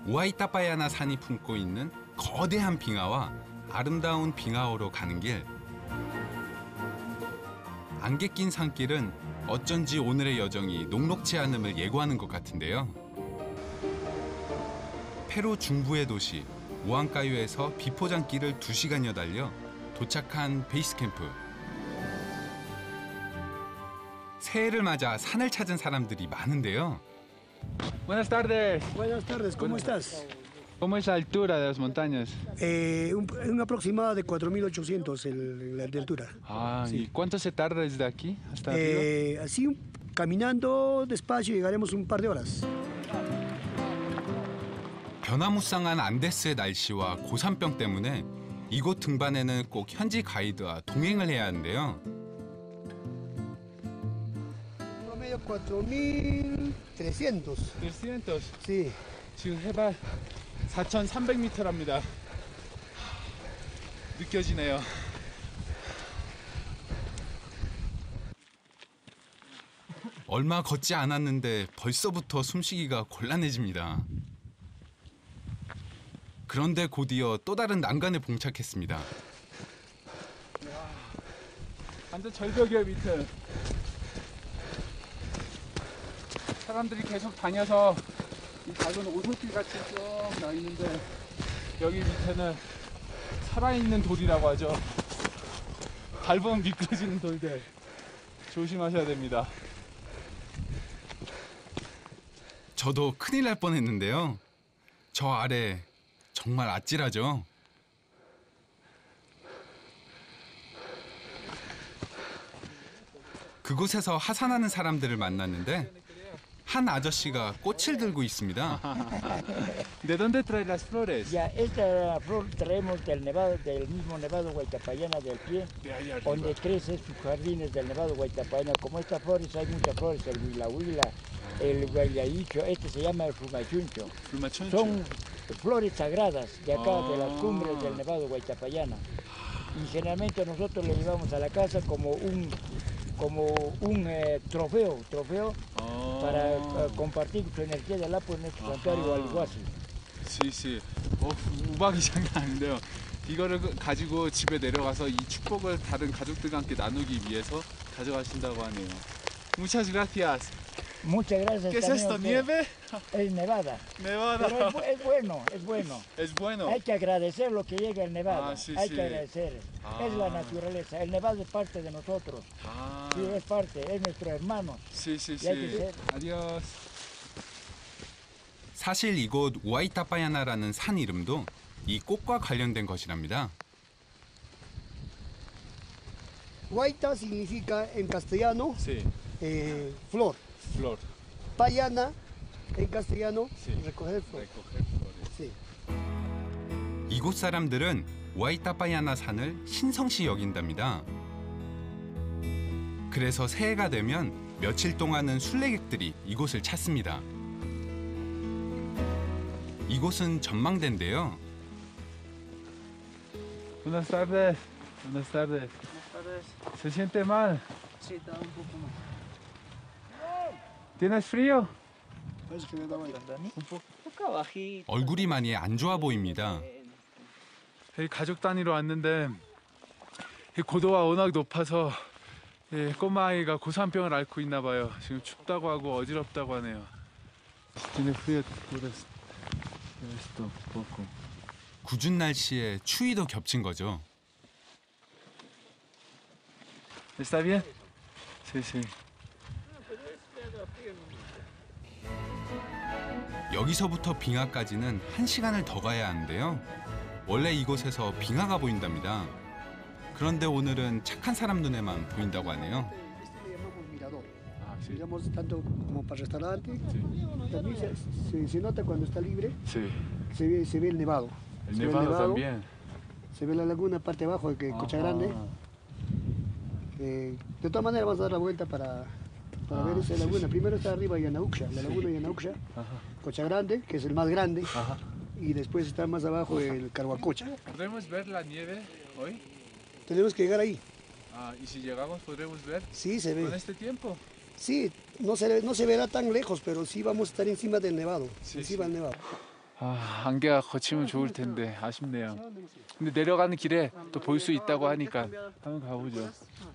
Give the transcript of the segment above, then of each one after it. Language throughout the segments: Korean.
우아이타파야나 산이 품고 있는 거대한 빙하와 아름다운 빙하호로 가는 길. 안개 낀 산길은 어쩐지 오늘의 여정이 녹록지 않음을 예고하는 것 같은데요. 페루 중부의 도시 우안카유에서 비포장길을 2시간여 달려 도착한 베이스 캠프. 새해를 맞아 산을 찾은 사람들이 많은데요. Buenas tardes. Buenas tardes, ¿cómo estás? ¿Cómo es la altura de las montañas? Un aproximado de 4.800 de altura. Ah, Sí. ¿y cuánto se tarda desde aquí hasta arriba? Así, caminando despacio, llegaremos un par de horas. 변화무쌍한 안데스의 날씨와 고산병 때문에 이곳 등반에는 꼭 현지 가이드와 동행을 해야 하는데요. Promedio 4.300. 300. Sí. 지금 해발 4,300m랍니다. 느껴지네요. 얼마 걷지 않았는데 벌써부터 숨쉬기가 곤란해집니다. 그런데 곧이어 또 다른 난간에 봉착했습니다. 완전 절벽이에요, 밑에. 사람들이 계속 다녀서 이 작은 오솔길 같이 쭉 나 있는데 여기 밑에는 살아있는 돌이라고 하죠. 밟으면 미끄러지는 돌들. 조심하셔야 됩니다. 저도 큰일 날 뻔했는데요. 저 아래 정말 아찔하죠. 그곳에서 하산하는 사람들을 만났는데 한 아저씨가 꽃을 들고 있습니다. ¿De dónde trae las flores? Ya, esta flor traemos del nevado, del mismo nevado Huaytapallana del pie, De ahí arriba. donde crece sus jardines del nevado Huaytapallana. Como estas flores, hay muchas flores, el huilahuila, el guayayicho, este se llama el flumachuncho. Flumachoncho. Son flores sagradas de acá, de las Ah. cumbres del nevado Huaytapallana. Y generalmente nosotros le llevamos a la casa como un trofeo para compartir su energía del Apo en nuestro santuario Alguacil. 시시. 우박이 장난 아닌데요. 이거를 가지고 집에 내려가서 이 축복을 다른 가족들과 함께 나누기 위해서 가져가신다고 하네요. Muchas gracias. Muchas gracias. ¿Qué es también a esto? usted. ¿Nieve? Es nevada. Nevada. Pero es bueno, es bueno. Es bueno. Hay que agradecer lo que llega el nevado. Ah, sí, Hay sí. que agradecer. Ah. Es la naturaleza. El nevado es parte de nosotros. 아. Sí, es parte, es nuestro hermano. 시시시. Y hay que ser. 아디오스. 사실 이곳 우아이타파야나라는 산 이름도 이 꽃과 관련된 것이랍니다. Huayta significa en castellano 시. flor. 플로르. Payana en castellano Sí. recoger flor. recoger flores. Sí. 이곳 사람들은 우아이타파야나 산을 신성시 여긴답니다. 그래서 새해가 되면 며칠 동안은 순례객들이 이곳을 찾습니다. 이곳은 전망대인데요. Buenas tardes. Buenas tardes. ¿Se siente mal? Sí, está un poco más. ¿Tienes frío? Parece que me da vuelta. 얼굴이 많이 안 좋아 보입니다. 여기 가족 단위로 왔는데 이 고도가 워낙 높아서 꼬마 아이가 고산병을 앓고 있나 봐요. 지금 춥다고 하고 어지럽다고 하네요. Tiene frío, esto un poco. 궂은 날씨에 추위도 겹친 거죠. ¿Está bien? Sí, sí. 여기서부터 빙하까지는 1시간을 더 가야 하는데요. 원래 이곳에서 빙하가 보인답니다. 그런데 오늘은 착한 사람 눈에만 보인다고 하네요. Este le llamamos mirador. Ah, sí. Digamos tanto como para restaurante. Sí. También se nota cuando está libre, Sí. se ve el nevado. El Se ve nevado también. Se ve la laguna parte abajo de Cocha Grande. De todas maneras vamos a dar la vuelta para ver esa sí, laguna. sí. Primero está arriba Yanauksha, la laguna Yanauksha, Ajá. Cocha Grande, que es el más grande, Ajá. y después está más abajo el Carhuacocha. ¿Podremos ver la nieve hoy? Tenemos que llegar ahí. ¿Y si llegamos podremos ver Sí, se con ve. este tiempo? Sí, no se verá tan lejos, pero sí vamos a estar encima del nevado, Sí, encima sí. del nevado. 안개가 거치면 좋을 텐데 아쉽네요. 근데 내려가는 길에 또 볼 수 있다고 하니까 한번 가보죠.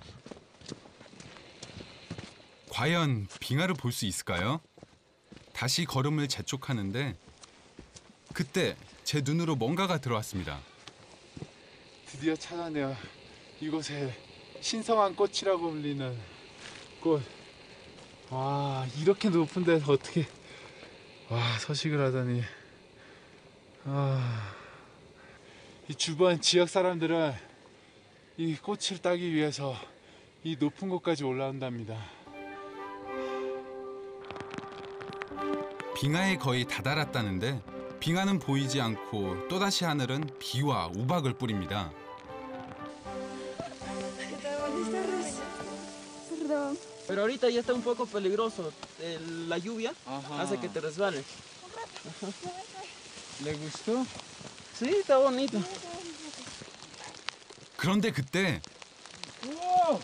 과연 빙하를 볼 수 있을까요? 다시 걸음을 재촉하는데 그때 제 눈으로 뭔가가 들어왔습니다. 드디어 찾아내요. 이곳에 신성한 꽃이라고 불리는 꽃. 와, 이렇게 높은 데서 어떻게 서식을 하다니. 이 주변 지역 사람들은 이 꽃을 따기 위해서 이 높은 곳까지 올라온답니다. 빙하에 거의 다다랐다는데 빙하는 보이지 않고 또다시 하늘은 비와 우박을 뿌립니다. Pero ahorita ya está un poco peligroso. La lluvia Ajá. hace que te resbales. ¿Le gustó? Sí, está bonito. 그런데 그때 우와!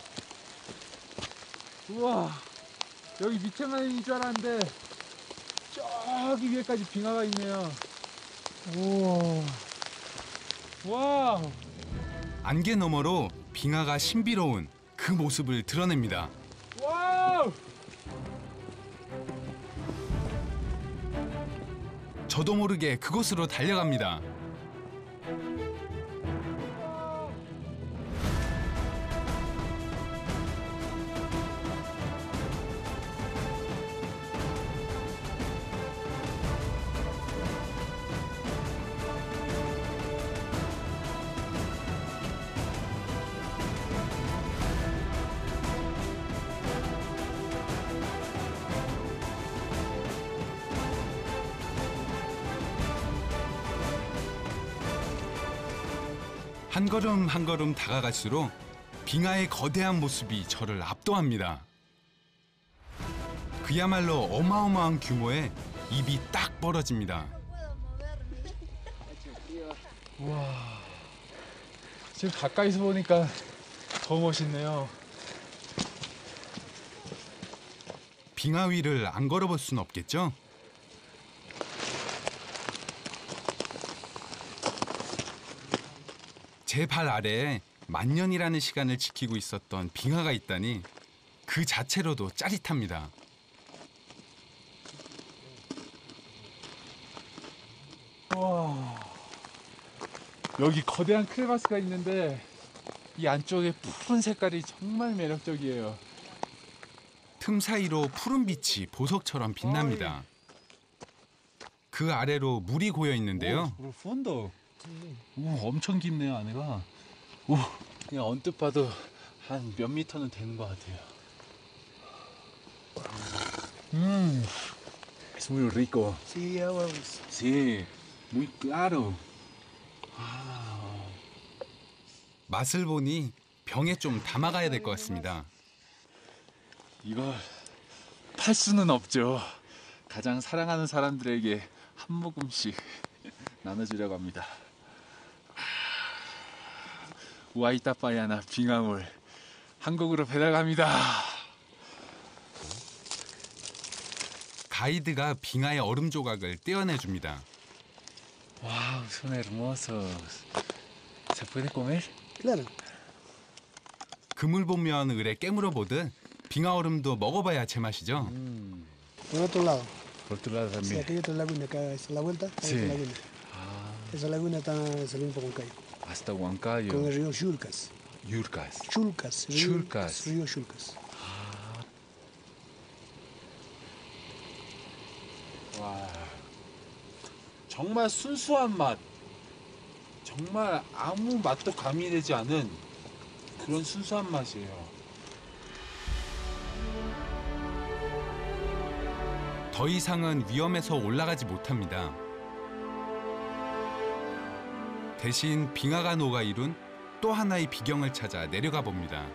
우와! 여기 밑에만 있는 줄 알았는데 저기 위에까지 빙하가 있네요. 우와! 와우! 안개 너머로 빙하가 신비로운 그 모습을 드러냅니다. 와우! 저도 모르게 그곳으로 달려갑니다. 한 걸음 한 걸음 다가갈수록 빙하의 거대한 모습이 저를 압도합니다. 그야말로 어마어마한 규모에 입이 딱 벌어집니다. 우와! 지금 가까이서 보니까 더 멋있네요. 빙하 위를 안 걸어볼 순 없겠죠? 제 발 아래에 만년이라는 시간을 지키고 있었던 빙하가 있다니 그 자체로도 짜릿합니다. 와, 여기 거대한 크레바스가 있는데 이 안쪽에 푸른 색깔이 정말 매력적이에요. 틈 사이로 푸른 빛이 보석처럼 빛납니다. 그 아래로 물이 고여 있는데요. 프로펀도. 오, 엄청 깊네요, 안에가. 오, 그냥 언뜻 봐도 한 몇 미터는 되는 것 같아요. Es muy rico. Sí, agua. Sí, muy claro. 맛을 보니 병에 좀 담아가야 될 것 같습니다. 이걸 팔 수는 없죠. 가장 사랑하는 사람들에게 한 모금씩 나눠주려고 합니다. 우아이타파야나 빙하물 한국으로 배달 갑니다. 가이드가 빙하의 얼음 조각을 떼어내줍니다. 와우, son hermosos. ¿Se puede comer? Claro. 그물 보면 을에 깨물어 보듯 빙하 얼음도 먹어봐야 제맛이죠. Por otro lado. Por tu lado Sí, también. aquí hay otra laguna, acá es la vuelta. Hay Sí. otra laguna. Esa laguna está saliendo por Huancayo. Hasta Huancayo. Con el río Chulcas. Yurkas. Chulcas. Chulcas. Río Chulcas. 와, 정말 순수한 맛. 정말 아무 맛도 가미되지 않은 그런 순수한 맛이에요. 더 이상은 위험해서 올라가지 못합니다. 대신 빙하가 녹아 이룬 또 하나의 비경을 찾아 내려가 봅니다.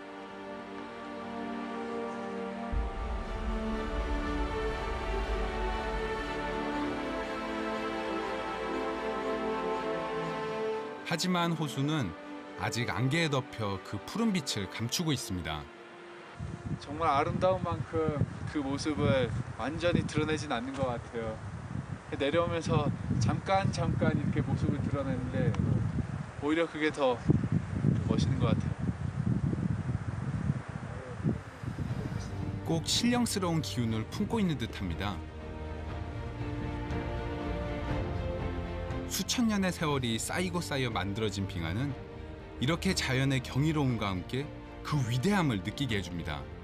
하지만 호수는 아직 안개에 덮여 그 푸른 빛을 감추고 있습니다. 정말 아름다운 만큼 그 모습을 완전히 드러내진 않는 것 같아요. 내려오면서 잠깐 이렇게 모습을 드러내는데 오히려 그게 더 멋있는 것 같아요. 꼭 신령스러운 기운을 품고 있는 듯합니다. 수천 년의 세월이 쌓이고 쌓여 만들어진 빙하는 이렇게 자연의 경이로움과 함께 그 위대함을 느끼게 해줍니다.